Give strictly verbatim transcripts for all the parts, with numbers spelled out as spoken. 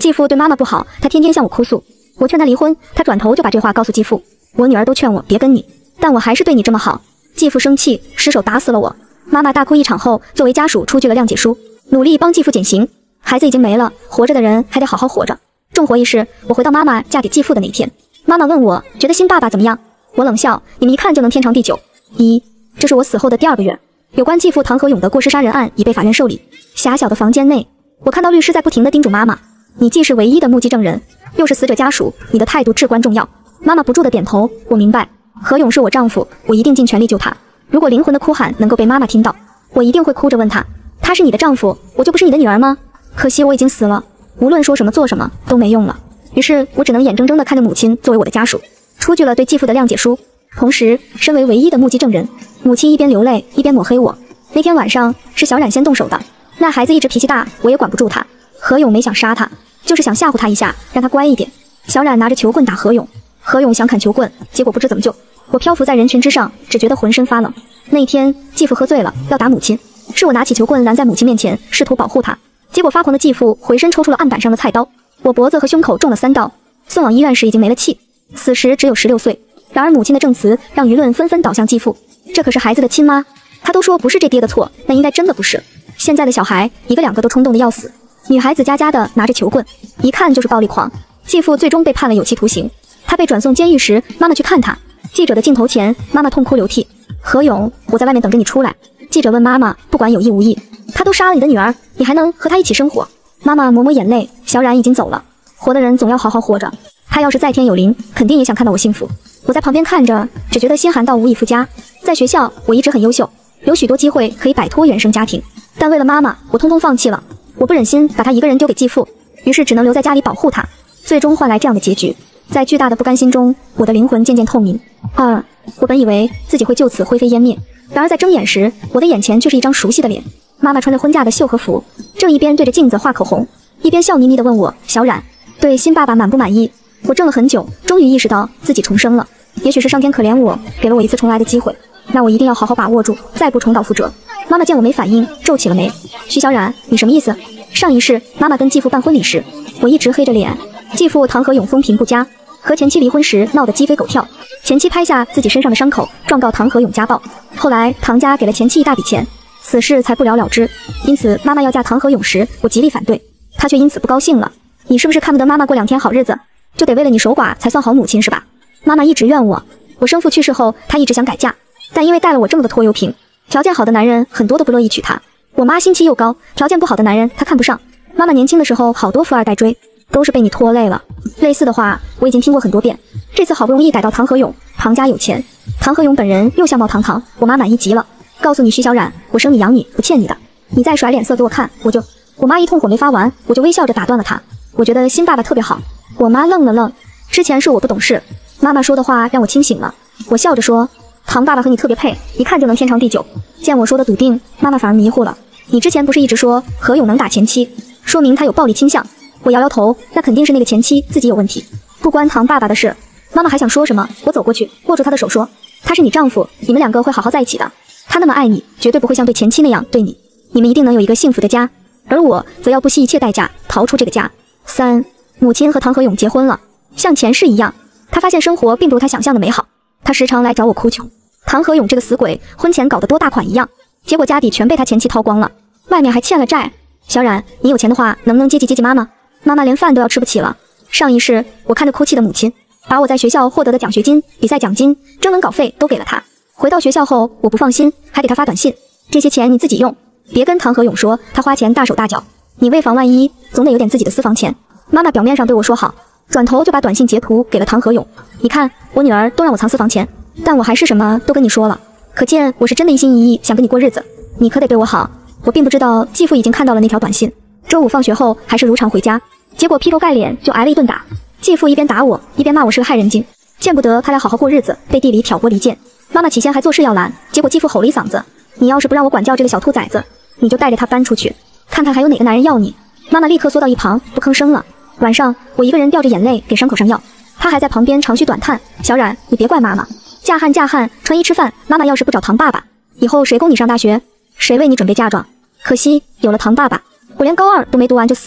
继父对妈妈不好，他天天向我哭诉。我劝他离婚，他转头就把这话告诉继父。我女儿都劝我别跟你，但我还是对你这么好。继父生气，失手打死了我。妈妈大哭一场后，作为家属出具了谅解书，努力帮继父减刑。孩子已经没了，活着的人还得好好活着。重活一世，我回到妈妈嫁给继父的那天，妈妈问我觉得新爸爸怎么样？我冷笑，你们一看就能天长地久。一，这是我死后的第二个月，有关继父唐和勇的过失杀人案已被法院受理。狭小的房间内，我看到律师在不停地叮嘱妈妈，你既是唯一的目击证人，又是死者家属，你的态度至关重要。妈妈不住地点头，我明白。何勇是我丈夫，我一定尽全力救他。如果灵魂的哭喊能够被妈妈听到，我一定会哭着问他，他是你的丈夫，我就不是你的女儿吗？可惜我已经死了，无论说什么做什么都没用了。于是我只能眼睁睁地看着母亲作为我的家属，出具了对继父的谅解书。同时，身为唯一的目击证人，母亲一边流泪一边抹黑我。那天晚上是小冉先动手的，那孩子一直脾气大，我也管不住他。何勇没想杀他，就是想吓唬他一下，让他乖一点。小冉拿着球棍打何勇，何勇想砍球棍，结果不知怎么救。我漂浮在人群之上，只觉得浑身发冷。那一天，继父喝醉了，要打母亲，是我拿起球棍拦在母亲面前，试图保护她。结果发狂的继父回身抽出了案板上的菜刀，我脖子和胸口中了三刀，送往医院时已经没了气，死时只有十六岁。然而母亲的证词让舆论纷纷倒向继父，这可是孩子的亲妈，他都说不是这爹的错，那应该真的不是。现在的小孩一个两个都冲动的要死，女孩子家家的拿着球棍，一看就是暴力狂。继父最终被判了有期徒刑，他被转送监狱时，妈妈去看他，记者的镜头前，妈妈痛哭流涕。何勇，我在外面等着你出来。记者问妈妈，不管有意无意，他都杀了你的女儿，你还能和他一起生活？妈妈抹抹眼泪，小冉已经走了，活的人总要好好活着，他要是在天有灵，肯定也想看到我幸福。我在旁边看着，只觉得心寒到无以复加。在学校，我一直很优秀，有许多机会可以摆脱原生家庭，但为了妈妈，我通通放弃了。我不忍心把她一个人丢给继父，于是只能留在家里保护她，最终换来这样的结局。在巨大的不甘心中，我的灵魂渐渐透明。二，我本以为自己会就此灰飞烟灭，然而在睁眼时，我的眼前却是一张熟悉的脸。妈妈穿着婚嫁的秀禾服，正一边对着镜子画口红，一边笑眯眯地问我：小冉，对新爸爸满不满意？我怔了很久，终于意识到自己重生了。也许是上天可怜我，给了我一次重来的机会，那我一定要好好把握住，再不重蹈覆辙。妈妈见我没反应，皱起了眉。徐小冉，你什么意思？上一世妈妈跟继父办婚礼时，我一直黑着脸。继父唐和勇风评不佳，和前妻离婚时闹得鸡飞狗跳，前妻拍下自己身上的伤口，状告唐和勇家暴。后来唐家给了前妻一大笔钱，此事才不了了之。因此妈妈要嫁唐和勇时，我极力反对，她却因此不高兴了。你是不是看不得妈妈过两天好日子，就得为了你守寡才算好母亲是吧？妈妈一直怨我，我生父去世后，她一直想改嫁，但因为带了我这么个拖油瓶，条件好的男人很多都不乐意娶她。我妈心气又高，条件不好的男人她看不上。妈妈年轻的时候好多富二代追，都是被你拖累了。类似的话我已经听过很多遍，这次好不容易逮到唐和勇，唐家有钱，唐和勇本人又相貌堂堂，我妈满意极了，告诉你徐小冉，我生你养你，不欠你的，你再甩脸色给我看，我就……我妈一通火没发完，我就微笑着打断了她。我觉得新爸爸特别好。我妈愣了愣，之前是我不懂事，妈妈说的话让我清醒了。我笑着说，唐爸爸和你特别配，一看就能天长地久。见我说的笃定，妈妈反而迷糊了。你之前不是一直说何勇能打前妻，说明他有暴力倾向？我摇摇头，那肯定是那个前妻自己有问题，不关唐爸爸的事。妈妈还想说什么，我走过去握住她的手说，他是你丈夫，你们两个会好好在一起的，他那么爱你，绝对不会像对前妻那样对你，你们一定能有一个幸福的家，而我则要不惜一切代价逃出这个家。三，母亲和唐和勇结婚了，像前世一样，她发现生活并不如她想象的美好，她时常来找我哭穷。唐和勇这个死鬼，婚前搞得多大款一样，结果家底全被他前妻掏光了，外面还欠了债。小冉，你有钱的话，能不能接济接济妈妈？妈妈连饭都要吃不起了。上一世，我看着哭泣的母亲，把我在学校获得的奖学金、比赛奖金、征文稿费都给了她。回到学校后，我不放心，还给她发短信，这些钱你自己用，别跟唐和勇说他花钱大手大脚，你为防万一，总得有点自己的私房钱。妈妈表面上对我说好，转头就把短信截图给了唐和勇，你看，我女儿都让我藏私房钱，但我还是什么都跟你说了，可见我是真的一心一意想跟你过日子，你可得对我好。我并不知道继父已经看到了那条短信，周五放学后还是如常回家，结果劈头盖脸就挨了一顿打。继父一边打我，一边骂我是个害人精，见不得他俩好好过日子，背地里挑拨离间。妈妈起先还做事要拦，结果继父吼了一嗓子，你要是不让我管教这个小兔崽子，你就带着他搬出去，看看还有哪个男人要你。妈妈立刻缩到一旁不吭声了。晚上我一个人掉着眼泪给伤口上药，她还在旁边长吁短叹，小冉，你别怪妈妈，嫁汉嫁汉，穿衣吃饭，妈妈要是不找唐爸爸，以后谁供你上大学，谁为你准备嫁妆？可惜有了唐爸爸，我连高二都没读完就死了。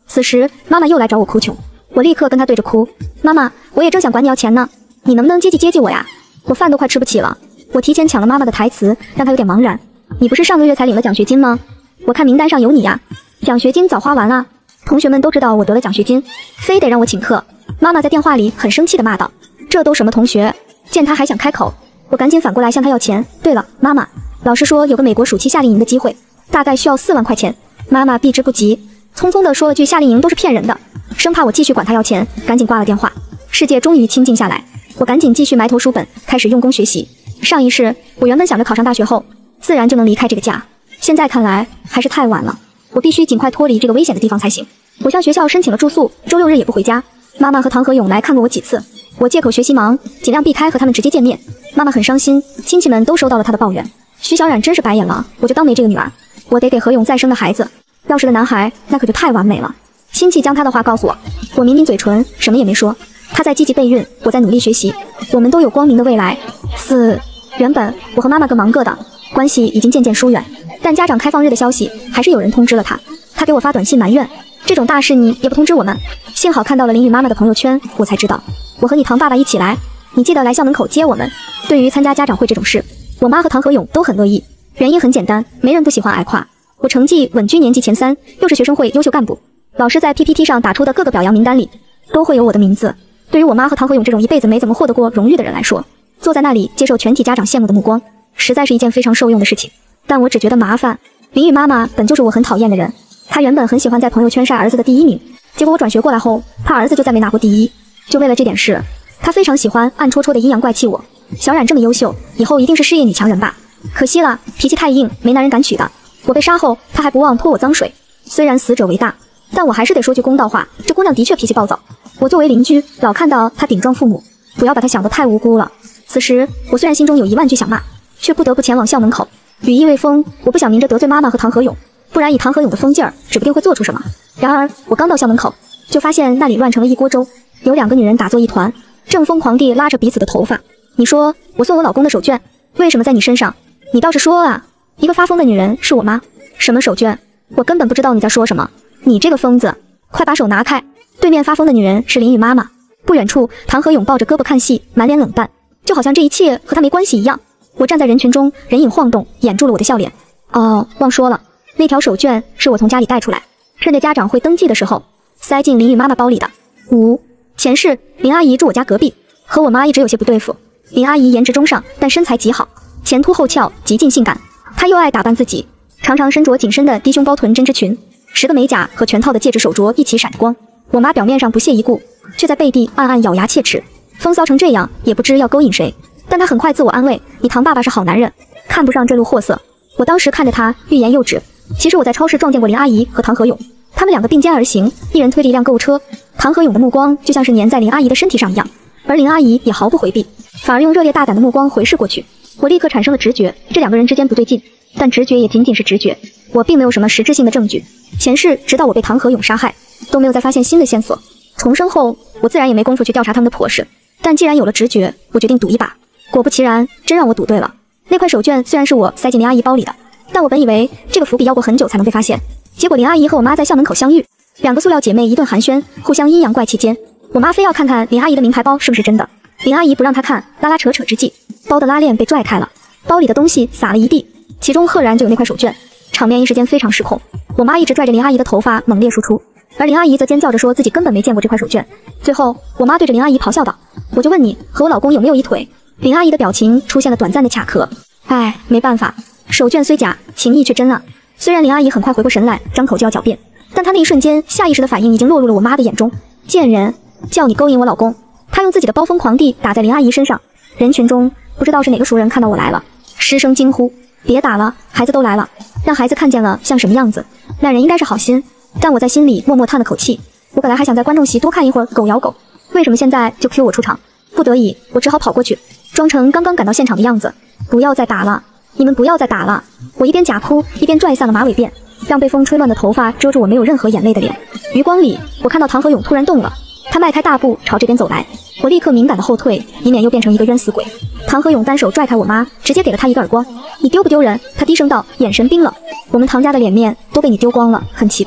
此时妈妈又来找我哭穷，我立刻跟她对着哭。妈妈，我也正想管你要钱呢，你能不能接济接济我呀？我饭都快吃不起了。我提前抢了妈妈的台词，让她有点茫然。你不是上个月才领了奖学金吗？我看名单上有你呀。奖学金早花完了，同学们都知道我得了奖学金，非得让我请客。妈妈在电话里很生气地骂道：这都什么同学？见她还想开口，我赶紧反过来向她要钱。对了，妈妈，老师说有个美国暑期夏令营的机会，大概需要四万块钱。妈妈避之不及，匆匆地说了句夏令营都是骗人的，生怕我继续管她要钱，赶紧挂了电话。世界终于清静下来，我赶紧继续埋头书本，开始用功学习。上一世我原本想着考上大学后自然就能离开这个家，现在看来还是太晚了，我必须尽快脱离这个危险的地方才行。我向学校申请了住宿，周六日也不回家。妈妈和唐和勇来看过我几次，我借口学习忙，尽量避开和他们直接见面。妈妈很伤心，亲戚们都收到了她的抱怨。徐小冉真是白眼了，我就当没这个女儿。我得给何勇再生个孩子，要是个男孩那可就太完美了。亲戚将他的话告诉我，我抿抿嘴唇，什么也没说。他在积极备孕，我在努力学习，我们都有光明的未来。四原本我和妈妈各忙各的，关系已经渐渐疏远，但家长开放日的消息还是有人通知了他。他给我发短信埋怨，这种大事你也不通知我们。幸好看到了林雨妈妈的朋友圈，我才知道。我和你唐爸爸一起来，你记得来校门口接我们。对于参加家长会这种事，我妈和唐和勇都很乐意，原因很简单，没人不喜欢挨夸。我成绩稳居年级前三，又是学生会优秀干部，老师在 P P T 上打出的各个表扬名单里都会有我的名字。对于我妈和唐和勇这种一辈子没怎么获得过荣誉的人来说，坐在那里接受全体家长羡慕的目光，实在是一件非常受用的事情。但我只觉得麻烦。林雨妈妈本就是我很讨厌的人，她原本很喜欢在朋友圈晒儿子的第一名，结果我转学过来后，她儿子就再没拿过第一。就为了这点事，她非常喜欢暗戳戳的阴阳怪气我。小冉这么优秀，以后一定是事业女强人吧？可惜了，脾气太硬，没男人敢娶的。我被杀后，她还不忘泼我脏水。虽然死者为大，但我还是得说句公道话，这姑娘的确脾气暴躁。我作为邻居，老看到她顶撞父母，不要把她想得太无辜了。此时，我虽然心中有一万句想骂，却不得不前往校门口。羽翼未丰，我不想明着得罪妈妈和唐和勇，不然以唐和勇的疯劲儿，指不定会做出什么。然而，我刚到校门口，就发现那里乱成了一锅粥，有两个女人打作一团，正疯狂地拉着彼此的头发。你说，我送我老公的手绢，为什么在你身上？你倒是说啊！一个发疯的女人是我妈。什么手绢？我根本不知道你在说什么。你这个疯子，快把手拿开！对面发疯的女人是林雨妈妈。不远处，唐和勇抱着胳膊看戏，满脸冷淡，就好像这一切和他没关系一样。我站在人群中，人影晃动，掩住了我的笑脸。哦，忘说了，那条手绢是我从家里带出来，趁着家长会登记的时候，塞进林雨妈妈包里的。五前世，林阿姨住我家隔壁，和我妈一直有些不对付。林阿姨颜值中上，但身材极好，前凸后翘，极尽性感。她又爱打扮自己，常常身着紧身的低胸高臀针织裙，十个美甲和全套的戒指手镯一起闪着光。我妈表面上不屑一顾，却在背地暗暗咬牙切齿。风骚成这样，也不知要勾引谁。但她很快自我安慰，你唐爸爸是好男人，看不上这路货色。我当时看着她欲言又止。其实我在超市撞见过林阿姨和唐和勇，他们两个并肩而行，一人推着一辆购物车。唐和勇的目光就像是粘在林阿姨的身体上一样，而林阿姨也毫不回避，反而用热烈大胆的目光回视过去。我立刻产生了直觉，这两个人之间不对劲，但直觉也仅仅是直觉，我并没有什么实质性的证据。前世直到我被唐和勇杀害，都没有再发现新的线索。重生后，我自然也没工夫去调查他们的破事，但既然有了直觉，我决定赌一把。果不其然，真让我赌对了。那块手绢虽然是我塞进林阿姨包里的，但我本以为这个伏笔要过很久才能被发现。结果林阿姨和我妈在校门口相遇，两个塑料姐妹一顿寒暄，互相阴阳怪气间，我妈非要看看林阿姨的名牌包是不是真的。林阿姨不让她看，拉拉扯扯之际，包的拉链被拽开了，包里的东西洒了一地，其中赫然就有那块手绢，场面一时间非常失控。我妈一直拽着林阿姨的头发猛烈输出，而林阿姨则尖叫着说自己根本没见过这块手绢。最后我妈对着林阿姨咆哮道，我就问你和我老公有没有一腿。林阿姨的表情出现了短暂的卡壳，唉，没办法，手绢虽假，情义却真啊。虽然林阿姨很快回过神来，张口就要狡辩，但她那一瞬间下意识的反应已经落入了我妈的眼中。贱人，叫你勾引我老公。她用自己的包疯狂地打在林阿姨身上。人群中不知道是哪个熟人看到我来了，失声惊呼，别打了，孩子都来了，让孩子看见了像什么样子。那人应该是好心，但我在心里默默叹了口气。我本来还想在观众席多看一会儿狗咬狗，为什么现在就 Q 我出场？不得已，我只好跑过去，装成刚刚赶到现场的样子。不要再打了，你们不要再打了。我一边假哭一边拽散了马尾辫，让被风吹乱的头发遮住我没有任何眼泪的脸。余光里，我看到唐和勇突然动了，他迈开大步朝这边走来，我立刻敏感的后退，以免又变成一个冤死鬼。唐和勇单手拽开我妈，直接给了他一个耳光。你丢不丢人？他低声道，眼神冰冷。我们唐家的脸面都被你丢光了，很奇怪。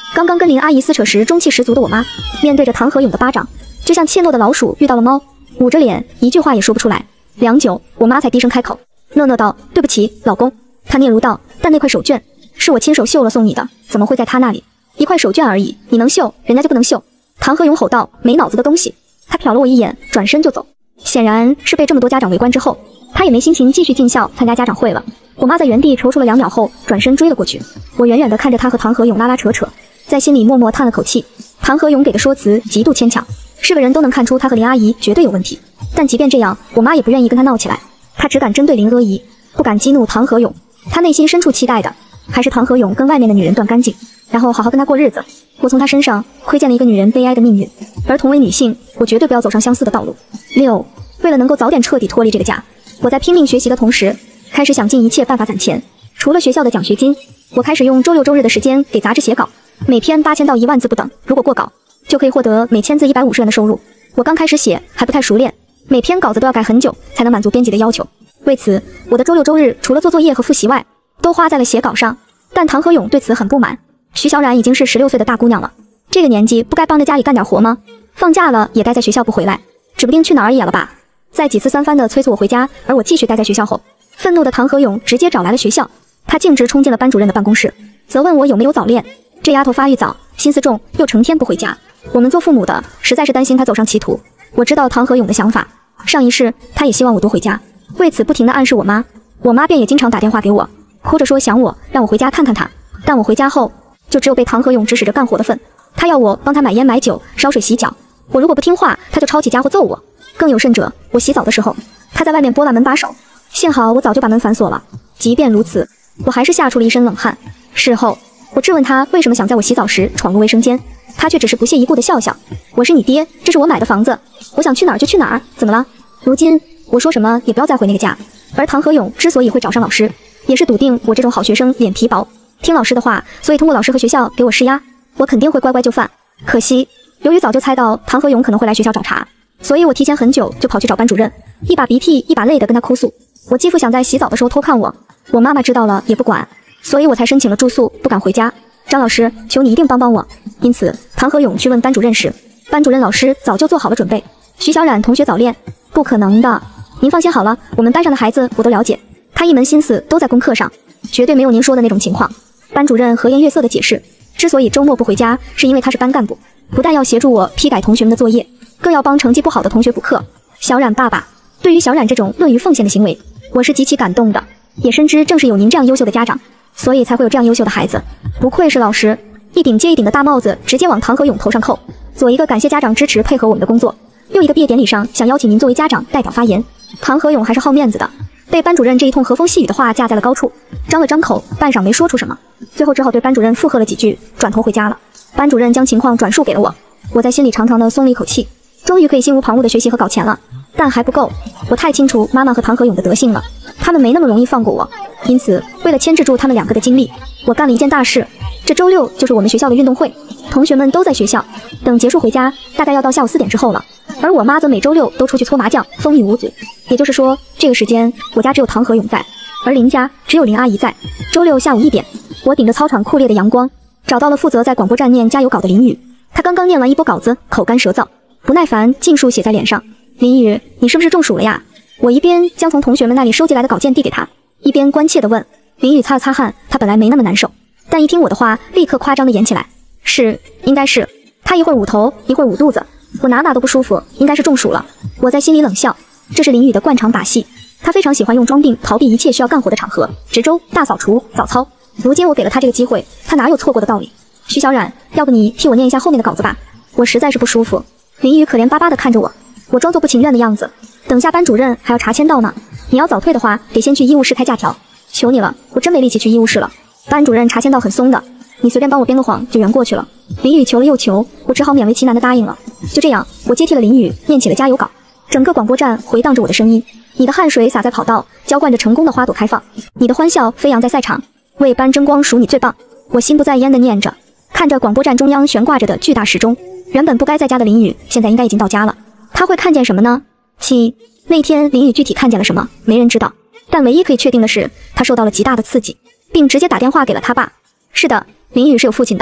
刚刚跟林阿姨撕扯时中气十足的我妈，面对着唐河勇的巴掌，就像怯懦的老鼠遇到了猫，捂着脸一句话也说不出来。良久，我妈才低声开口，讷讷道：“对不起，老公。”她嗫嚅道：“但那块手绢是我亲手绣了送你的，怎么会在他那里？一块手绢而已，你能绣，人家就不能绣？”唐河勇吼道：“没脑子的东西！”他瞟了我一眼，转身就走。显然是被这么多家长围观之后，他也没心情继续进校参加家长会了。我妈在原地踌躇了两秒后，转身追了过去。我远远地看着他和唐河勇拉拉扯扯，在心里默默叹了口气。唐河勇给的说辞极度牵强，是个人都能看出他和林阿姨绝对有问题。但即便这样，我妈也不愿意跟他闹起来，她只敢针对林阿姨，不敢激怒唐河勇。她内心深处期待的还是唐河勇跟外面的女人断干净，然后好好跟他过日子。我从他身上窥见了一个女人悲哀的命运，而同为女性，我绝对不要走上相似的道路。六，为了能够早点彻底脱离这个家，我在拼命学习的同时，开始想尽一切办法攒钱。除了学校的奖学金，我开始用周六周日的时间给杂志写稿，每篇八千到一万字不等，如果过稿，就可以获得每千字一百五十元的收入。我刚开始写还不太熟练，每篇稿子都要改很久才能满足编辑的要求。为此，我的周六周日除了做作业和复习外，都花在了写稿上。但唐河勇对此很不满。徐小冉已经是十六岁的大姑娘了，这个年纪不该帮着家里干点活吗？放假了也待在学校不回来，指不定去哪儿野了吧？在几次三番的催促我回家，而我继续待在学校后，愤怒的唐河勇直接找来了学校，他径直冲进了班主任的办公室，责问我有没有早恋。这丫头发育早，心思重，又成天不回家，我们做父母的实在是担心她走上歧途。我知道唐河勇的想法，上一世他也希望我多回家，为此不停地暗示我妈，我妈便也经常打电话给我，哭着说想我，让我回家看看她。但我回家后，就只有被唐河勇指使着干活的份。他要我帮他买烟买酒烧水洗脚，我如果不听话，他就抄起家伙揍我。更有甚者，我洗澡的时候，他在外面拨拉门把手，幸好我早就把门反锁了。即便如此，我还是吓出了一身冷汗。事后我质问他为什么想在我洗澡时闯入卫生间，他却只是不屑一顾地笑笑。我是你爹，这是我买的房子，我想去哪儿就去哪儿，怎么了？如今我说什么也不要再回那个家。而唐河勇之所以会找上老师，也是笃定我这种好学生脸皮薄，听老师的话，所以通过老师和学校给我施压，我肯定会乖乖就范。可惜，由于早就猜到唐河勇可能会来学校找茬，所以我提前很久就跑去找班主任，一把鼻涕一把泪的跟他哭诉，我继父想在洗澡的时候偷看我，我妈妈知道了也不管，所以我才申请了住宿，不敢回家。张老师，求你一定帮帮我。因此，唐河勇去问班主任时，班主任老师早就做好了准备。徐小冉同学早恋，不可能的。您放心好了，我们班上的孩子我都了解，他一门心思都在功课上，绝对没有您说的那种情况。班主任和颜悦色地解释，之所以周末不回家，是因为他是班干部，不但要协助我批改同学们的作业，更要帮成绩不好的同学补课。小冉爸爸，对于小冉这种乐于奉献的行为，我是极其感动的，也深知正是有您这样优秀的家长，所以才会有这样优秀的孩子。不愧是老师，一顶接一顶的大帽子直接往唐河勇头上扣。左一个感谢家长支持配合我们的工作，又一个毕业典礼上想邀请您作为家长代表发言。唐河勇还是好面子的，被班主任这一通和风细雨的话架在了高处，张了张口，半晌没说出什么，最后只好对班主任附和了几句，转头回家了。班主任将情况转述给了我，我在心里长长的松了一口气，终于可以心无旁骛的学习和搞钱了。但还不够，我太清楚妈妈和唐河勇的德性了，他们没那么容易放过我。因此，为了牵制住他们两个的精力，我干了一件大事。这周六就是我们学校的运动会，同学们都在学校，等结束回家，大概要到下午四点之后了。而我妈则每周六都出去搓麻将，风雨无阻。也就是说，这个时间我家只有唐河勇在，而林家只有林阿姨在。周六下午一点，我顶着操场酷烈的阳光，找到了负责在广播站念加油稿的林雨。他刚刚念完一波稿子，口干舌燥，不耐烦尽数写在脸上。林雨，你是不是中暑了呀？我一边将从同学们那里收集来的稿件递给他，一边关切地问。林雨擦了擦汗，他本来没那么难受，但一听我的话，立刻夸张地演起来。是，应该是。他一会儿捂头，一会儿捂肚子，我哪哪都不舒服，应该是中暑了。我在心里冷笑，这是林雨的惯常把戏。他非常喜欢用装病逃避一切需要干活的场合，值周、大扫除、早操。如今我给了他这个机会，他哪有错过的道理？徐小冉，要不你替我念一下后面的稿子吧，我实在是不舒服。林雨可怜巴巴地看着我，我装作不情愿的样子。等下班主任还要查签到呢，你要早退的话，得先去医务室开假条。求你了，我真没力气去医务室了。班主任查签到很松的，你随便帮我编个谎就圆过去了。林雨求了又求，我只好勉为其难地答应了。就这样，我接替了林雨，念起了加油稿。整个广播站回荡着我的声音，你的汗水洒在跑道，浇灌着成功的花朵开放，你的欢笑飞扬在赛场，为班争光，数你最棒。我心不在焉地念着，看着广播站中央悬挂着的巨大时钟，原本不该在家的林雨，现在应该已经到家了。他会看见什么呢？七，那天林雨具体看见了什么，没人知道，但唯一可以确定的是，他受到了极大的刺激，并直接打电话给了他爸。是的，林雨是有父亲的，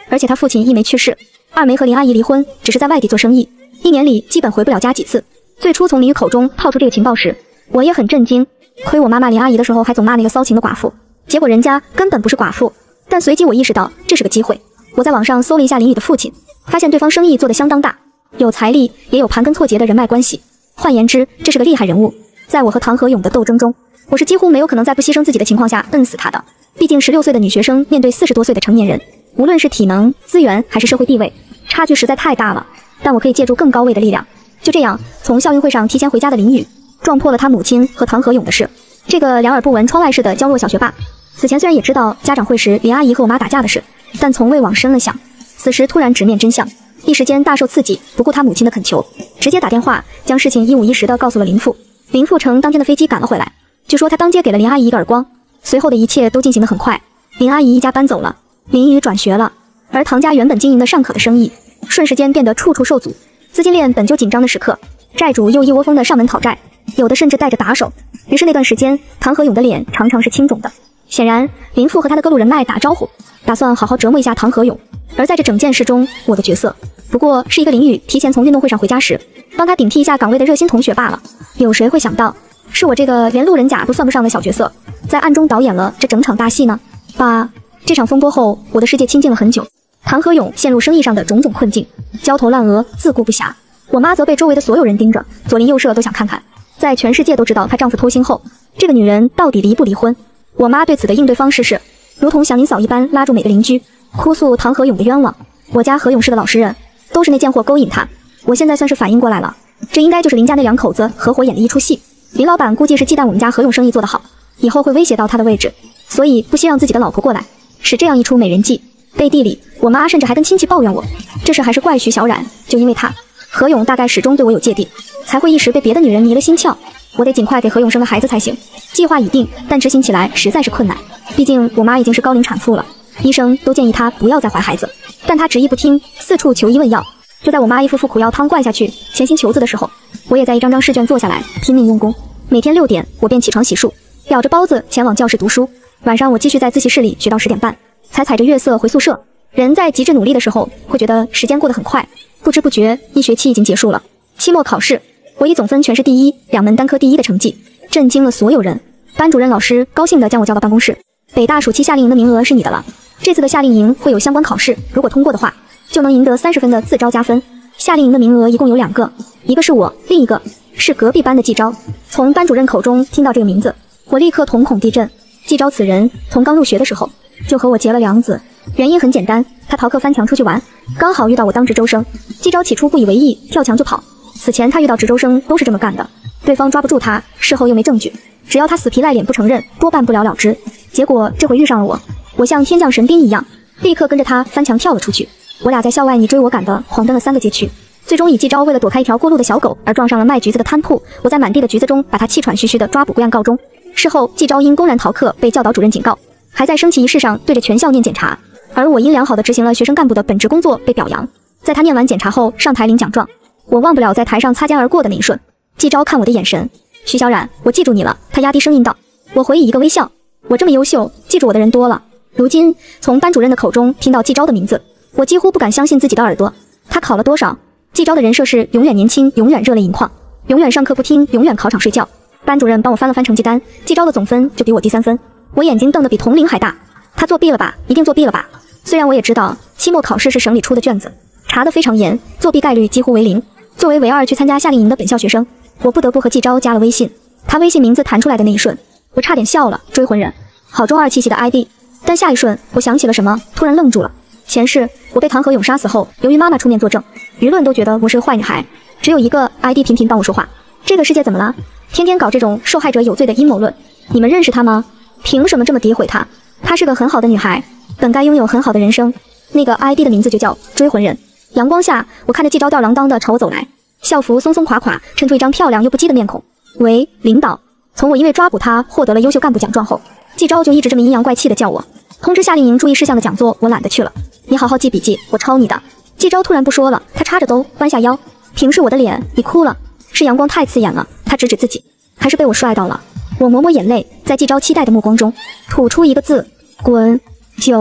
而且他父亲一没去世，二没和林阿姨离婚，只是在外地做生意，一年里基本回不了家几次。最初从林雨口中套出这个情报时，我也很震惊，亏我妈骂林阿姨的时候还总骂那个骚情的寡妇，结果人家根本不是寡妇。但随即我意识到这是个机会，我在网上搜了一下林雨的父亲，发现对方生意做得相当大，有财力，也有盘根错节的人脉关系。换言之，这是个厉害人物。在我和唐和勇的斗争中，我是几乎没有可能在不牺牲自己的情况下摁死他的。毕竟十六岁的女学生面对四十多岁的成年人，无论是体能、资源还是社会地位，差距实在太大了。但我可以借助更高位的力量。就这样，从校运会上提前回家的林雨，撞破了他母亲和唐和勇的事。这个两耳不闻窗外事的娇弱小学霸，此前虽然也知道家长会时林阿姨和我妈打架的事，但从未往深了想。此时突然直面真相，一时间大受刺激，不顾他母亲的恳求，直接打电话将事情一五一十地告诉了林父。林父乘当天的飞机赶了回来，据说他当街给了林阿姨一个耳光。随后的一切都进行得很快，林阿姨一家搬走了，林雨转学了，而唐家原本经营的尚可的生意，瞬时间变得处处受阻。资金链本就紧张的时刻，债主又一窝蜂的上门讨债，有的甚至带着打手。于是那段时间，唐和勇的脸常常是青肿的。显然，林父和他的各路人脉打招呼，打算好好折磨一下唐和勇。而在这整件事中，我的角色不过是一个林雨提前从运动会上回家时，帮他顶替一下岗位的热心同学罢了。有谁会想到，是我这个连路人甲都算不上的小角色，在暗中导演了这整场大戏呢？八这场风波后，我的世界清静了很久。唐和勇陷入生意上的种种困境，焦头烂额，自顾不暇。我妈则被周围的所有人盯着，左邻右舍都想看看，在全世界都知道她丈夫脱星后，这个女人到底离不离婚。我妈对此的应对方式是，如同祥林嫂一般拉住每个邻居，哭诉唐和勇的冤枉。我家何勇是个老实人，都是那贱货勾引他。我现在算是反应过来了，这应该就是林家那两口子合伙演的一出戏。林老板估计是忌惮我们家何勇生意做得好，以后会威胁到他的位置，所以不惜让自己的老婆过来，使这样一出美人计。背地里，我妈甚至还跟亲戚抱怨我，这事还是怪徐小冉，就因为他，何勇大概始终对我有芥蒂，才会一时被别的女人迷了心窍。我得尽快给何勇生个孩子才行。计划已定，但执行起来实在是困难，毕竟我妈已经是高龄产妇了，医生都建议她不要再怀孩子，但她执意不听，四处求医问药。就在我妈一副副苦药汤灌下去，潜心求子的时候，我也在一张张试卷坐下来，拼命用功。每天六点，我便起床洗漱，咬着包子前往教室读书。晚上我继续在自习室里学到十点半，才踩着月色回宿舍。人在极致努力的时候，会觉得时间过得很快，不知不觉一学期已经结束了。期末考试，我以总分全市第一、两门单科第一的成绩，震惊了所有人。班主任老师高兴地将我叫到办公室，北大暑期夏令营的名额是你的了。这次的夏令营会有相关考试，如果通过的话，就能赢得三十分的自招加分。夏令营的名额一共有两个，一个是我，另一个是隔壁班的季招。从班主任口中听到这个名字，我立刻瞳孔地震。季招此人从刚入学的时候就和我结了梁子，原因很简单，他逃课翻墙出去玩，刚好遇到我当值周生。季招起初不以为意，跳墙就跑。此前他遇到值周生都是这么干的，对方抓不住他，事后又没证据，只要他死皮赖脸不承认，多半不了了之。结果这回遇上了我，我像天降神兵一样，立刻跟着他翻墙跳了出去。我俩在校外你追我赶的狂奔了三个街区，最终以季招为了躲开一条过路的小狗而撞上了卖橘子的摊铺，我在满地的橘子中把他气喘吁吁的抓捕归案告终。事后季招因公然逃课被教导主任警告，还在升旗仪式上对着全校念检查，而我因良好的执行了学生干部的本职工作被表扬。在他念完检查后上台领奖状，我忘不了在台上擦肩而过的那一瞬。季招看我的眼神，徐小冉，我记住你了，他压低声音道。我回以一个微笑，我这么优秀，记住我的人多了。如今从班主任的口中听到季招的名字，我几乎不敢相信自己的耳朵。他考了多少？季招的人设是永远年轻，永远热泪盈眶，永远上课不听，永远考场睡觉。班主任帮我翻了翻成绩单，季招的总分就比我低三分。我眼睛瞪得比铜铃还大。他作弊了吧？一定作弊了吧？虽然我也知道期末考试是省里出的卷子，查得非常严，作弊概率几乎为零。作为唯二去参加夏令营的本校学生，我不得不和季招加了微信。他微信名字弹出来的那一瞬，我差点笑了。追魂人，好中二气息的 I D。但下一瞬，我想起了什么，突然愣住了。前世我被唐和勇杀死后，由于妈妈出面作证，舆论都觉得我是个坏女孩，只有一个 I D 频频帮我说话。这个世界怎么了？天天搞这种受害者有罪的阴谋论。你们认识她吗？凭什么这么诋毁她？她是个很好的女孩，本该拥有很好的人生。那个 I D 的名字就叫追魂人。阳光下，我看着季招吊儿郎当的朝我走来，校服松松垮垮，衬出一张漂亮又不羁的面孔。喂，领导。从我因为抓捕他获得了优秀干部奖状后，季招就一直这么阴阳怪气的叫我。通知夏令营注意事项的讲座我懒得去了，你好好记笔记，我抄你的。季招突然不说了，他叉着兜，弯下腰，平视我的脸。你哭了？是阳光太刺眼了，他指指自己，还是被我帅到了？我抹抹眼泪，在季招期待的目光中吐出一个字：滚。九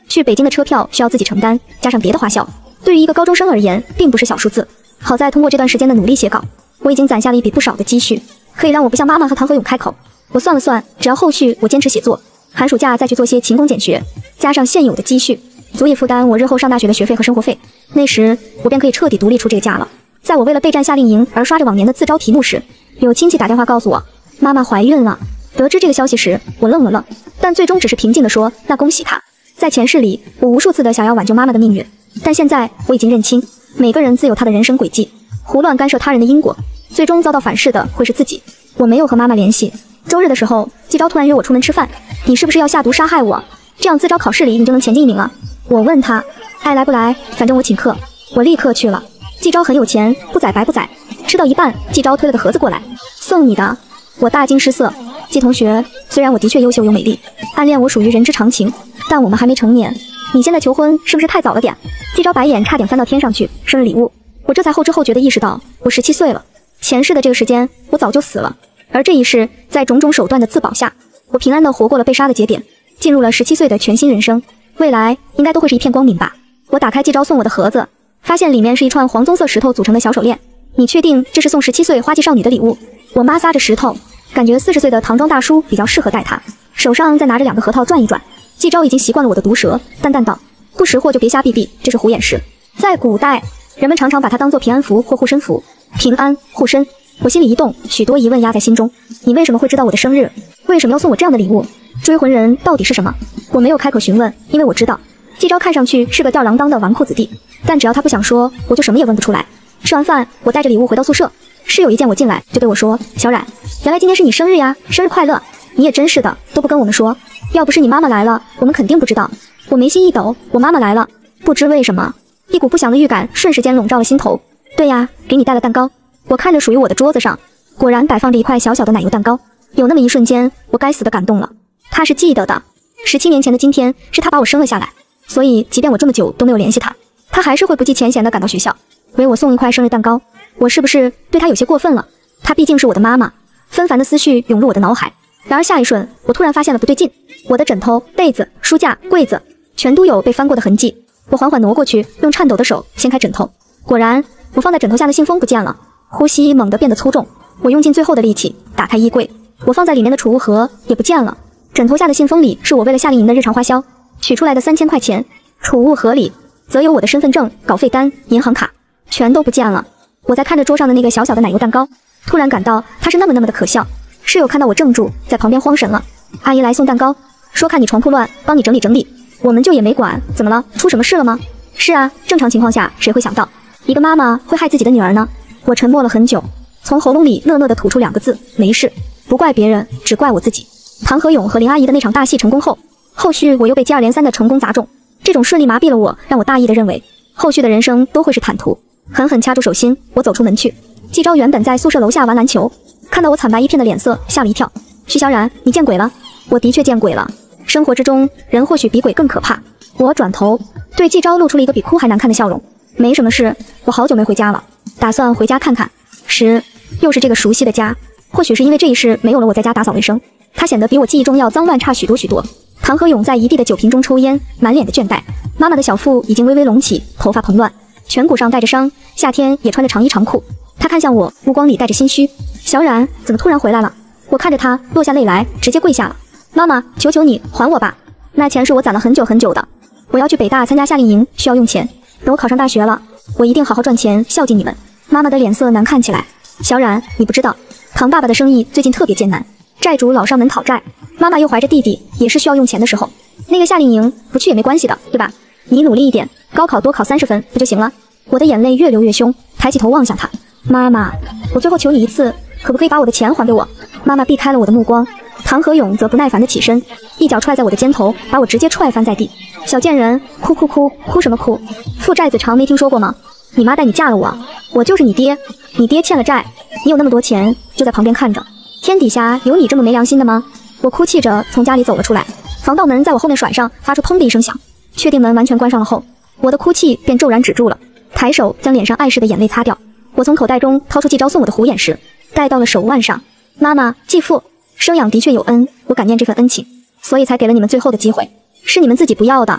去北京的车票需要自己承担，加上别的花销，对于一个高中生而言，并不是小数字。好在通过这段时间的努力写稿，我已经攒下了一笔不少的积蓄，可以让我不向妈妈和唐和勇开口。我算了算，只要后续我坚持写作，寒暑假再去做些勤工俭学，加上现有的积蓄，足以负担我日后上大学的学费和生活费。那时我便可以彻底独立出这个家了。在我为了备战夏令营而刷着往年的自招题目时，有亲戚打电话告诉我，妈妈怀孕了。得知这个消息时，我愣了愣，但最终只是平静地说，那恭喜她。在前世里，我无数次的想要挽救妈妈的命运，但现在我已经认清，每个人自有他的人生轨迹，胡乱干涉他人的因果，最终遭到反噬的会是自己。我没有和妈妈联系。周日的时候，季昭突然约我出门吃饭，你是不是要下毒杀害我？这样自招考试里你就能前进一名了。我问他，爱来不来，反正我请客。我立刻去了。季昭很有钱，不宰白不宰。吃到一半，季昭推了个盒子过来，送你的。我大惊失色。季同学，虽然我的确优秀又美丽，暗恋我属于人之常情，但我们还没成年，你现在求婚是不是太早了点？季昭白眼差点翻到天上去。生日礼物，我这才后知后觉地意识到，我十七岁了。前世的这个时间，我早就死了。而这一世，在种种手段的自保下，我平安地活过了被杀的节点，进入了十七岁的全新人生。未来应该都会是一片光明吧。我打开季昭送我的盒子，发现里面是一串黄棕色石头组成的小手链。你确定这是送十七岁花季少女的礼物？我妈撒着石头，感觉四十岁的唐装大叔比较适合戴它，手上再拿着两个核桃转一转。季昭已经习惯了我的毒舌，淡淡道，不识货就别瞎逼逼，这是虎眼石。在古代，人们常常把它当作平安符或护身符。平安护身，我心里一动，许多疑问压在心中。你为什么会知道我的生日？为什么要送我这样的礼物？追魂人到底是什么？我没有开口询问，因为我知道季昭看上去是个吊郎当的纨绔子弟，但只要他不想说，我就什么也问不出来。吃完饭，我带着礼物回到宿舍，室友一见我进来就对我说，小冉，原来今天是你生日呀，生日快乐。你也真是的，都不跟我们说，要不是你妈妈来了，我们肯定不知道。我眉心一抖，我妈妈来了。不知为什么，一股不祥的预感瞬时间笼罩了心头。对呀，给你带了蛋糕。我看着属于我的桌子上，果然摆放着一块小小的奶油蛋糕。有那么一瞬间，我该死的感动了。他是记得的，十七年前的今天是他把我生了下来，所以即便我这么久都没有联系他，他还是会不计前嫌的赶到学校为我送一块生日蛋糕。我是不是对他有些过分了？她毕竟是我的妈妈。纷繁的思绪涌入我的脑海，然而下一瞬，我突然发现了不对劲。我的枕头、被子、书架、柜子全都有被翻过的痕迹。我缓缓挪过去，用颤抖的手掀开枕头，果然，我放在枕头下的信封不见了。呼吸猛地变得粗重，我用尽最后的力气打开衣柜，我放在里面的储物盒也不见了。枕头下的信封里是我为了夏令营的日常花销取出来的三千块钱，储物盒里则有我的身份证、稿费单、银行卡，全都不见了。我在看着桌上的那个小小的奶油蛋糕，突然感到它是那么那么的可笑。室友看到我怔住，在旁边慌神了。阿姨来送蛋糕，说看你床铺乱，帮你整理整理。我们就也没管，怎么了？出什么事了吗？是啊，正常情况下谁会想到一个妈妈会害自己的女儿呢？我沉默了很久，从喉咙里讷讷地吐出两个字：没事。不怪别人，只怪我自己。唐和勇和林阿姨的那场大戏成功后，后续我又被接二连三的成功砸中，这种顺利麻痹了我，让我大意地认为后续的人生都会是坦途。狠狠掐住手心，我走出门去。季昭原本在宿舍楼下玩篮球，看到我惨白一片的脸色，吓了一跳。徐小冉，你见鬼了！我的确见鬼了。生活之中，人或许比鬼更可怕。我转头对季昭露出了一个比哭还难看的笑容。没什么事，我好久没回家了，打算回家看看。十，又是这个熟悉的家。或许是因为这一世没有了我在家打扫卫生，它显得比我记忆中要脏乱差许多许多。唐和勇在一地的酒瓶中抽烟，满脸的倦怠。妈妈的小腹已经微微隆起，头发蓬乱，颧骨上带着伤，夏天也穿着长衣长裤。他看向我，目光里带着心虚。小冉怎么突然回来了？我看着他落下泪来，直接跪下了。妈妈，求求你还我吧，那钱是我攒了很久很久的。我要去北大参加夏令营，需要用钱。等我考上大学了，我一定好好赚钱孝敬你们。妈妈的脸色难看起来。小冉，你不知道，唐爸爸的生意最近特别艰难，债主老上门讨债，妈妈又怀着弟弟，也是需要用钱的时候。那个夏令营不去也没关系的，对吧？你努力一点，高考多考三十分不就行了？我的眼泪越流越凶，抬起头望向他。妈妈，我最后求你一次，可不可以把我的钱还给我？妈妈避开了我的目光。唐和勇则不耐烦地起身，一脚踹在我的肩头，把我直接踹翻在地。小贱人，哭哭哭，哭什么哭？父债子偿没听说过吗？你妈带你嫁了我，我就是你爹，你爹欠了债，你有那么多钱，就在旁边看着。天底下有你这么没良心的吗？我哭泣着从家里走了出来，防盗门在我后面甩上，发出砰的一声响。确定门完全关上了后，我的哭泣便骤然止住了，抬手将脸上碍事的眼泪擦掉。我从口袋中掏出季昭送我的虎眼石，戴到了手腕上。妈妈，继父生养的确有恩，我感念这份恩情，所以才给了你们最后的机会，是你们自己不要的。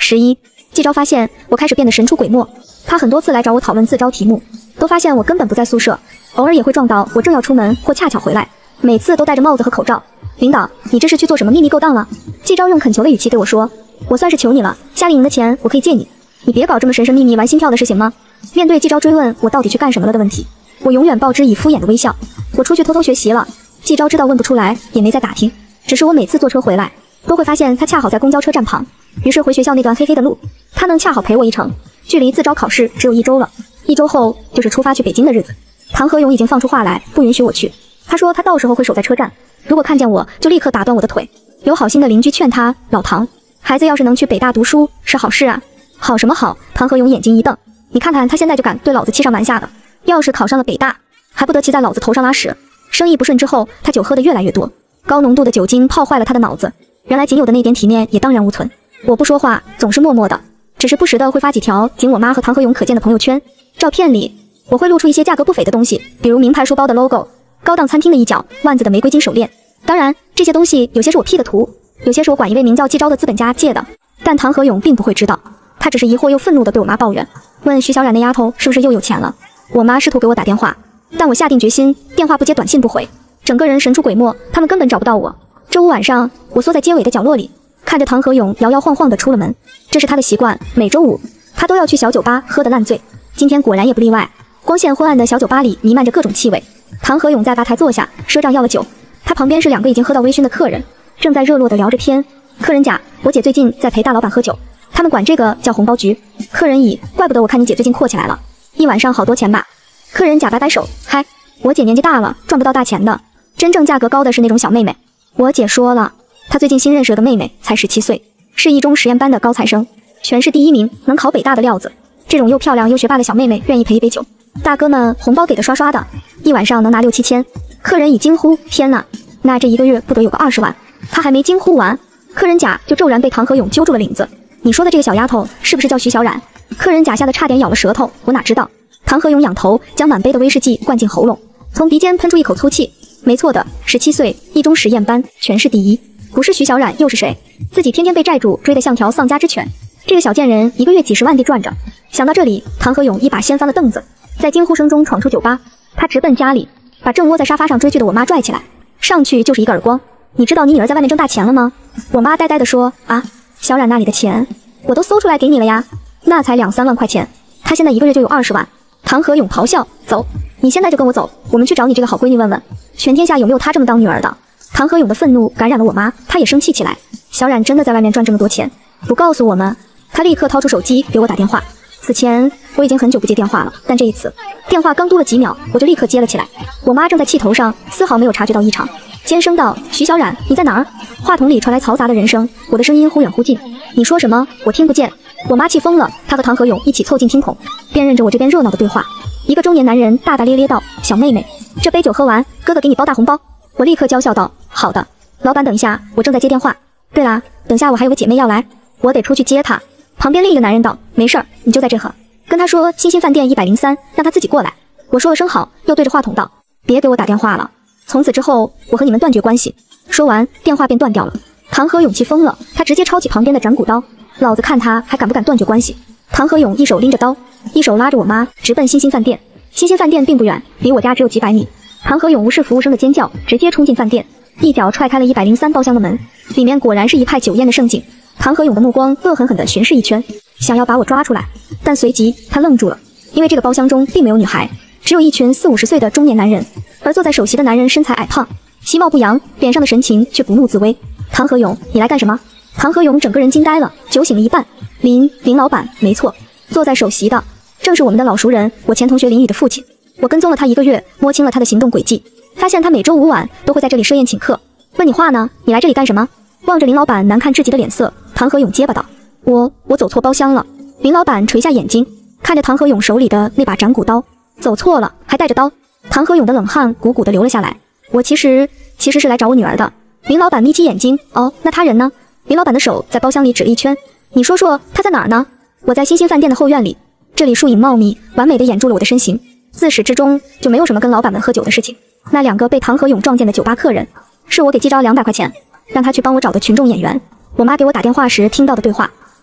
十一，季昭发现我开始变得神出鬼没，他很多次来找我讨论自招题目，都发现我根本不在宿舍，偶尔也会撞到我正要出门或恰巧回来，每次都戴着帽子和口罩。领导，你这是去做什么秘密勾当了？季昭用恳求的语气对我说。我算是求你了，夏令营的钱我可以借你，你别搞这么神神秘秘玩心跳的事行吗？面对季昭追问我到底去干什么了的问题，我永远报之以敷衍的微笑。我出去偷偷学习了。季昭知道问不出来，也没再打听，只是我每次坐车回来都会发现他恰好在公交车站旁，于是回学校那段黑黑的路，他能恰好陪我一程。距离自招考试只有一周了，一周后就是出发去北京的日子。唐和勇已经放出话来，不允许我去。他说他到时候会守在车站，如果看见我就立刻打断我的腿。有好心的邻居劝他，老唐，孩子要是能去北大读书是好事啊。好什么好？唐和勇眼睛一瞪，你看看他现在就敢对老子欺上瞒下的，要是考上了北大，还不得骑在老子头上拉屎。生意不顺之后，他酒喝得越来越多，高浓度的酒精泡坏了他的脑子，原来仅有的那点体面也当然无存。我不说话，总是默默的，只是不时的会发几条仅我妈和唐和勇可见的朋友圈。照片里我会露出一些价格不菲的东西，比如名牌书包的 logo、高档餐厅的一角、万字的玫瑰金手链。当然这些东西有些是我 P 的图，有些是我管一位名叫季昭的资本家借的，但唐和勇并不会知道。他只是疑惑又愤怒地对我妈抱怨，问徐小冉那丫头是不是又有钱了。我妈试图给我打电话，但我下定决心，电话不接，短信不回，整个人神出鬼没，他们根本找不到我。周五晚上，我缩在街尾的角落里，看着唐和勇摇摇晃晃地出了门。这是他的习惯，每周五他都要去小酒吧喝得烂醉，今天果然也不例外。光线昏暗的小酒吧里弥漫着各种气味。唐和勇在吧台坐下，赊账要了酒，他旁边是两个已经喝到微醺的客人，正在热络地聊着天。客人甲，我姐最近在陪大老板喝酒，他们管这个叫红包局。客人乙，怪不得我看你姐最近阔起来了，一晚上好多钱吧。客人甲摆摆手，嗨，我姐年纪大了，赚不到大钱的，真正价格高的是那种小妹妹。我姐说了，她最近新认识了个妹妹，才十七岁，是一中实验班的高材生，全市第一名，能考北大的料子。这种又漂亮又学霸的小妹妹愿意陪一杯酒，大哥们红包给的刷刷的，一晚上能拿六七千。客人乙惊呼，天哪，那这一个月不得有个二十万。他还没惊呼完，客人甲就骤然被唐和勇揪住了领子。你说的这个小丫头是不是叫徐小冉？客人甲吓得差点咬了舌头，我哪知道。唐和勇仰头将满杯的威士忌灌进喉咙，从鼻尖喷出一口粗气。没错的，十七岁，一中实验班，全市第一，不是徐小冉又是谁？自己天天被债主追得像条丧家之犬，这个小贱人一个月几十万地赚着。想到这里，唐和勇一把掀翻了凳子，在惊呼声中闯出酒吧。他直奔家里，把正窝在沙发上追剧的我妈拽起来，上去就是一个耳光。你知道你女儿在外面挣大钱了吗？我妈呆呆地说，啊，小冉那里的钱我都搜出来给你了呀，那才两三万块钱，她现在一个月就有二十万。唐和勇咆哮，走，你现在就跟我走，我们去找你这个好闺女问问，全天下有没有她这么当女儿的。唐和勇的愤怒感染了我妈，她也生气起来。小冉真的在外面赚这么多钱，不告诉我们？她立刻掏出手机给我打电话。此前我已经很久不接电话了，但这一次电话刚嘟了几秒，我就立刻接了起来。我妈正在气头上，丝毫没有察觉到异常，尖声道，徐小冉，你在哪儿？话筒里传来嘈杂的人声，我的声音忽远忽近，你说什么？我听不见。我妈气疯了，她和唐和勇一起凑近听筒，辨认着我这边热闹的对话。一个中年男人大大咧咧道，小妹妹，这杯酒喝完，哥哥给你包大红包。我立刻娇笑道，好的，老板等一下，我正在接电话。对啦，等下我还有个姐妹要来，我得出去接她。旁边另一个男人道，没事儿，你就在这喝，跟他说星星饭店一百零三，让他自己过来。我说了声好，又对着话筒道，别给我打电话了，从此之后我和你们断绝关系。说完电话便断掉了。唐和勇气疯了，他直接抄起旁边的斩骨刀，老子看他还敢不敢断绝关系。唐和勇一手拎着刀，一手拉着我妈，直奔星星饭店。星星饭店并不远，离我家只有几百米。唐和勇无视服务生的尖叫，直接冲进饭店，一脚踹开了一百零三包厢的门，里面果然是一派酒宴的盛景。唐和勇的目光恶狠狠地巡视一圈，想要把我抓出来，但随即他愣住了，因为这个包厢中并没有女孩，只有一群四五十岁的中年男人，而坐在首席的男人身材矮胖，其貌不扬，脸上的神情却不怒自威。唐和勇，你来干什么？唐和勇整个人惊呆了，酒醒了一半。林林老板，没错，坐在首席的正是我们的老熟人，我前同学林宇的父亲。我跟踪了他一个月，摸清了他的行动轨迹，发现他每周五晚都会在这里设宴请客。问你话呢，你来这里干什么？望着林老板难看至极的脸色，唐和勇结巴道，我我走错包厢了。林老板垂下眼睛，看着唐和勇手里的那把斩骨刀，走错了，还带着刀。唐和勇的冷汗鼓鼓地流了下来。我其实其实是来找我女儿的。林老板眯起眼睛，哦，那他人呢？林老板的手在包厢里指了一圈，你说说他在哪儿呢？我在星星饭店的后院里，这里树影茂密，完美的掩住了我的身形。自始至终就没有什么跟老板们喝酒的事情。那两个被唐和勇撞见的酒吧客人，是我给季昭两百块钱，让他去帮我找的群众演员。我妈给我打电话时听到的对话，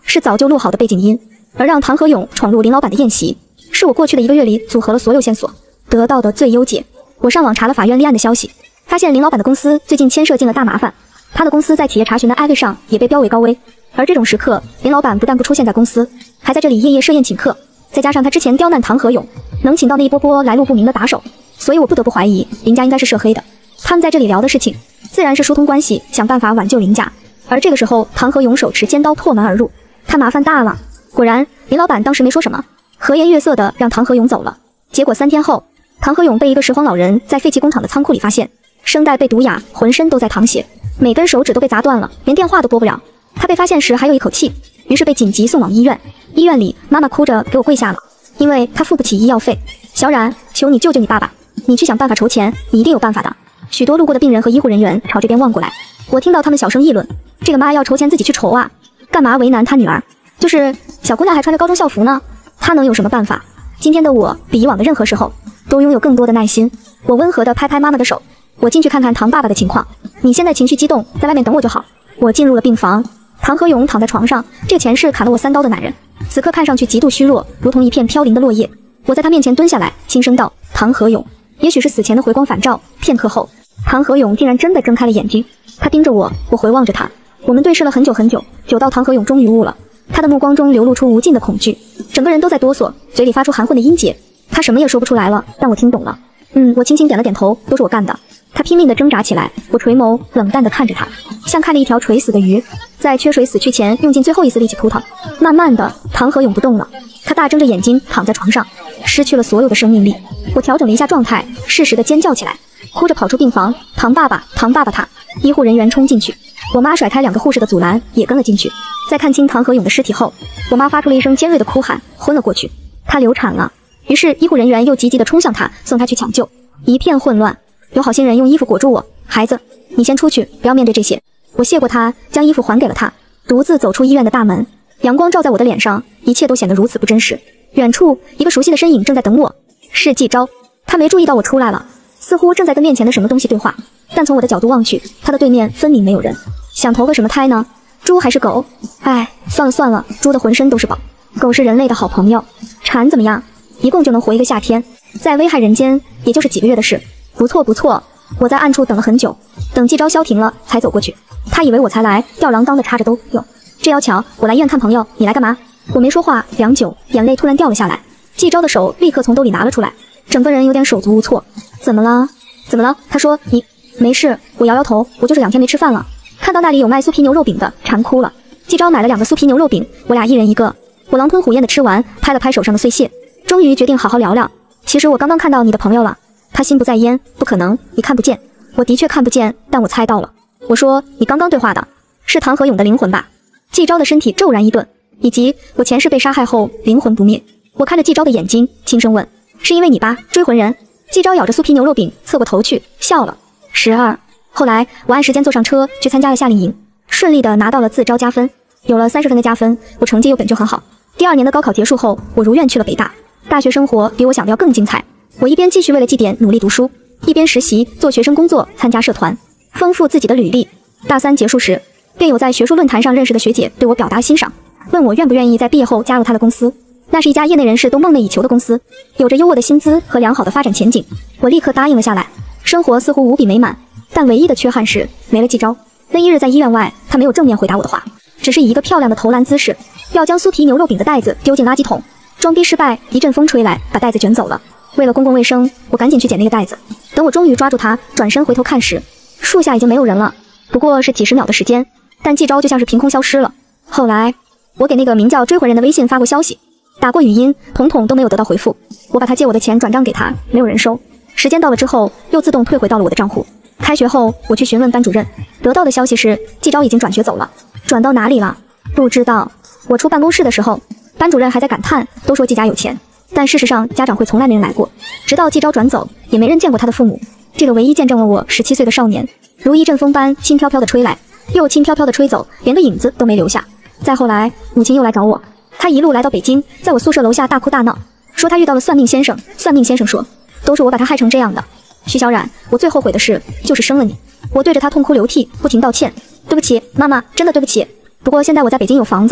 是早就录好的背景音。而让唐和勇闯入林老板的宴席，是我过去的一个月里组合了所有线索得到的最优解。我上网查了法院立案的消息，发现林老板的公司最近牵涉进了大麻烦，他的公司在企业查询的 I 位上也被标为高危。而这种时刻，林老板不但不出现在公司，还在这里夜夜设宴请客，再加上他之前刁难唐和勇，能请到那一波波来路不明的打手，所以我不得不怀疑林家应该是涉黑的。他们在这里聊的事情，自然是疏通关系，想办法挽救林家。而这个时候，唐和勇手持尖刀破门而入，他麻烦大了。果然，林老板当时没说什么，和颜悦色的让唐和勇走了。结果三天后，唐和勇被一个拾荒老人在废弃工厂的仓库里发现，声带被毒哑，浑身都在淌血，每根手指都被砸断了，连电话都拨不了。他被发现时还有一口气，于是被紧急送往医院。医院里，妈妈哭着给我跪下了，因为她付不起医药费。小冉，求你救救你爸爸，你去想办法筹钱，你一定有办法的。许多路过的病人和医护人员朝这边望过来，我听到他们小声议论，这个妈要筹钱自己去筹啊，干嘛为难她女儿？就是小姑娘还穿着高中校服呢，她能有什么办法？今天的我比以往的任何时候都拥有更多的耐心。我温和地拍拍妈妈的手，我进去看看唐爸爸的情况，你现在情绪激动，在外面等我就好。我进入了病房，唐和勇躺在床上，这个前世砍了我三刀的男人，此刻看上去极度虚弱，如同一片飘零的落叶。我在他面前蹲下来，轻声道：唐和勇。也许是死前的回光返照，片刻后，唐和勇竟然真的睁开了眼睛，他盯着我，我回望着他，我们对视了很久很久，久到唐和勇终于悟了，他的目光中流露出无尽的恐惧，整个人都在哆嗦，嘴里发出含混的音节，他什么也说不出来了，但我听懂了。嗯，我轻轻点了点头，都是我干的。他拼命地挣扎起来，我垂眸冷淡地看着他，像看着一条垂死的鱼，在缺水死去前用尽最后一丝力气扑腾。慢慢的，唐和勇不动了，他大睁着眼睛躺在床上，失去了所有的生命力。我调整了一下状态，适时地尖叫起来，哭着跑出病房。唐爸爸，唐爸爸他！医护人员冲进去，我妈甩开两个护士的阻拦，也跟了进去。在看清唐和勇的尸体后，我妈发出了一声尖锐的哭喊，昏了过去。她流产了。于是医护人员又急急地冲向她，送她去抢救。一片混乱，有好心人用衣服裹住我，孩子，你先出去，不要面对这些。我谢过他，将衣服还给了他，独自走出医院的大门。阳光照在我的脸上，一切都显得如此不真实。远处，一个熟悉的身影正在等我，是季昭。他没注意到我出来了，似乎正在跟面前的什么东西对话，但从我的角度望去，他的对面分明没有人。想投个什么胎呢？猪还是狗？哎，算了算了，猪的浑身都是宝，狗是人类的好朋友。蝉怎么样？一共就能活一个夏天，在危害人间也就是几个月的事。不错不错，我在暗处等了很久，等季昭消停了才走过去。他以为我才来，吊郎当的插着兜。哟，这要巧，我来医院看朋友，你来干嘛？我没说话，良久，眼泪突然掉了下来。季昭的手立刻从兜里拿了出来，整个人有点手足无措。怎么了？怎么了？他说你没事。我摇摇头，我就是两天没吃饭了。看到那里有卖酥皮牛肉饼的，馋哭了。季昭买了两个酥皮牛肉饼，我俩一人一个。我狼吞虎咽的吃完，拍了拍手上的碎屑，终于决定好好聊聊。其实我刚刚看到你的朋友了，他心不在焉。不可能，你看不见。我的确看不见，但我猜到了。我说你刚刚对话的是唐和勇的灵魂吧？季昭的身体骤然一顿，以及我前世被杀害后灵魂不灭。我看着季昭的眼睛，轻声问：是因为你吧，追魂人？季昭咬着酥皮牛肉饼，侧过头去笑了。十二。后来我按时间坐上车去参加了夏令营，顺利的拿到了自招加分，有了三十分的加分，我成绩又本就很好。第二年的高考结束后，我如愿去了北大。大学生活比我想的要更精彩。我一边继续为了绩点努力读书，一边实习做学生工作，参加社团，丰富自己的履历。大三结束时，便有在学术论坛上认识的学姐对我表达欣赏，问我愿不愿意在毕业后加入她的公司。那是一家业内人士都梦寐以求的公司，有着优渥的薪资和良好的发展前景。我立刻答应了下来，生活似乎无比美满，但唯一的缺憾是没了季昭。那一日在医院外，他没有正面回答我的话，只是以一个漂亮的投篮姿势，要将酥皮牛肉饼的袋子丢进垃圾桶。装逼失败，一阵风吹来，把袋子卷走了。为了公共卫生，我赶紧去捡那个袋子。等我终于抓住它，转身回头看时，树下已经没有人了，不过是几十秒的时间，但季昭就像是凭空消失了。后来，我给那个名叫追魂人的微信发过消息，打过语音，统统都没有得到回复。我把他借我的钱转账给他，没有人收。时间到了之后，又自动退回到了我的账户。开学后，我去询问班主任，得到的消息是季昭已经转学走了。转到哪里了？不知道。我出办公室的时候，班主任还在感叹，都说季家有钱，但事实上家长会从来没人来过。直到季昭转走，也没人见过他的父母。这个唯一见证了我十七岁的少年，如一阵风般轻飘飘的吹来，又轻飘飘的吹走，连个影子都没留下。再后来，母亲又来找我，她一路来到北京，在我宿舍楼下大哭大闹，说她遇到了算命先生。算命先生说，都是我把她害成这样的。徐小冉，我最后悔的事就是生了你。我对着她痛哭流涕，不停道歉，对不起，妈妈，真的对不起。不过现在我在北京有房子了，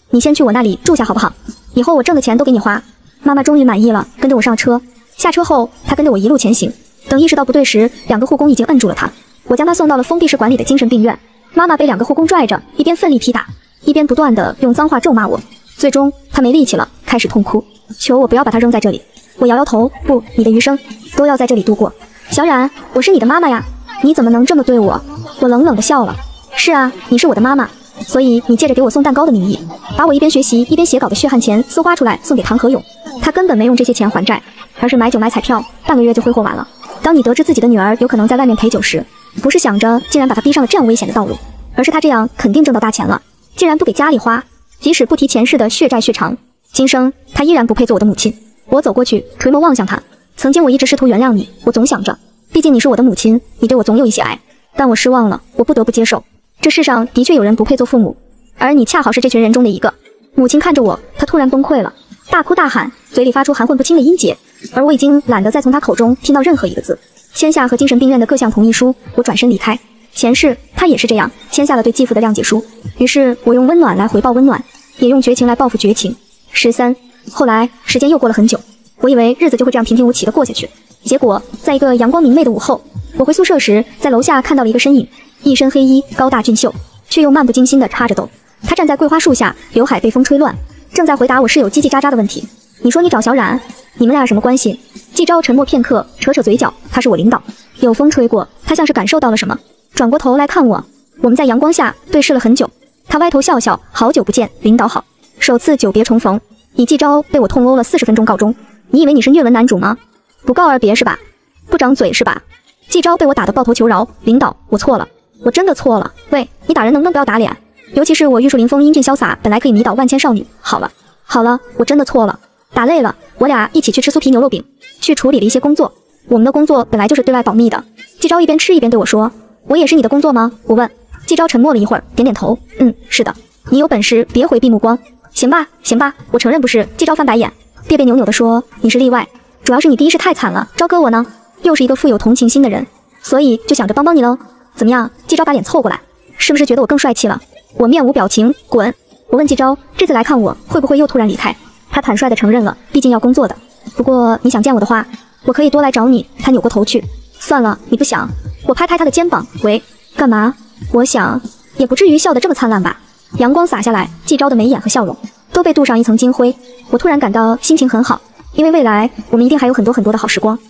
你先去我那里住下好不好？以后我挣的钱都给你花。妈妈终于满意了，跟着我上车。下车后，她跟着我一路前行。等意识到不对时，两个护工已经摁住了她。我将她送到了封闭式管理的精神病院。妈妈被两个护工拽着，一边奋力踢打，一边不断的用脏话咒骂我。最终，她没力气了，开始痛哭，求我不要把她扔在这里。我摇摇头，不，你的余生都要在这里度过。小冉，我是你的妈妈呀，你怎么能这么对我？我冷冷的笑了。是啊，你是我的妈妈，所以你借着给我送蛋糕的名义，把我一边学习一边写稿的血汗钱私花出来送给唐和勇。他根本没用这些钱还债，而是买酒买彩票，半个月就挥霍完了。当你得知自己的女儿有可能在外面陪酒时，不是想着竟然把她逼上了这样危险的道路，而是她这样肯定挣到大钱了，竟然不给家里花，即使不提前世的血债血偿，今生她依然不配做我的母亲。我走过去，垂眸望向她。曾经我一直试图原谅你，我总想着，毕竟你是我的母亲，你对我总有一些爱，但我失望了，我不得不接受，这世上的确有人不配做父母，而你恰好是这群人中的一个。母亲看着我，她突然崩溃了，大哭大喊，嘴里发出含混不清的音节，而我已经懒得再从她口中听到任何一个字。签下和精神病院的各项同意书，我转身离开。前世她也是这样，签下了对继父的谅解书。于是我用温暖来回报温暖，也用绝情来报复绝情。十三，后来时间又过了很久，我以为日子就会这样平平无奇的过下去，结果在一个阳光明媚的午后，我回宿舍时，在楼下看到了一个身影，一身黑衣，高大俊秀，却又漫不经心地插着兜。他站在桂花树下，刘海被风吹乱，正在回答我室友叽叽喳喳的问题。你说你找小冉，你们俩什么关系？季昭沉默片刻，扯扯嘴角，他是我领导。有风吹过，他像是感受到了什么，转过头来看我。我们在阳光下对视了很久，他歪头笑笑，好久不见，领导好。首次久别重逢，以季昭被我痛殴了四十分钟告终。你以为你是虐文男主吗？不告而别是吧？不长嘴是吧？季昭被我打得抱头求饶，领导，我错了，我真的错了。喂，你打人能不能不要打脸？尤其是我玉树临风、英俊潇洒，本来可以迷倒万千少女。好了，好了，我真的错了。打累了，我俩一起去吃酥皮牛肉饼，去处理了一些工作。我们的工作本来就是对外保密的。季昭一边吃一边对我说：“我也是你的工作吗？”我问。季昭沉默了一会儿，点点头，嗯，是的。你有本事别回避目光。行吧，行吧，我承认不是。季昭翻白眼，别别扭扭地说：“你是例外，主要是你第一世太惨了。昭哥我呢，又是一个富有同情心的人，所以就想着帮帮你喽。怎么样？”季昭把脸凑过来，是不是觉得我更帅气了？我面无表情，滚！我问季昭，这次来看我会不会又突然离开？他坦率地承认了，毕竟要工作的。不过你想见我的话，我可以多来找你。他扭过头去，算了，你不想。我拍拍他的肩膀，喂，干嘛？我想，也不至于笑得这么灿烂吧。阳光洒下来，季昭的眉眼和笑容都被镀上一层金灰。我突然感到心情很好，因为未来我们一定还有很多很多的好时光。